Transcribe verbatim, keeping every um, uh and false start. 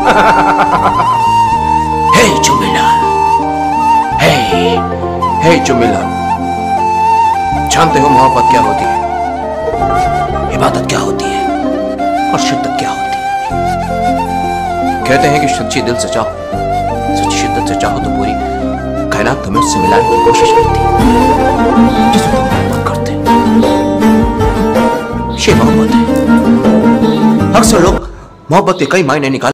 हे जुमिला, हे हे जुमिला, जानते हो मोहब्बत क्या होती है, इबादत क्या होती है और शिद्दत क्या होती है। कहते हैं कि सच्ची दिल से चाहो, सच्ची शिद्दत से चाहो तो पूरी कायनात तुम्हें उससे मिलाने की कोशिश करती है जिसे तुम मोहब्बत करते हो। ये मोहब्बत है। अक्सर लोग मोहब्बत के कई मायने निकाल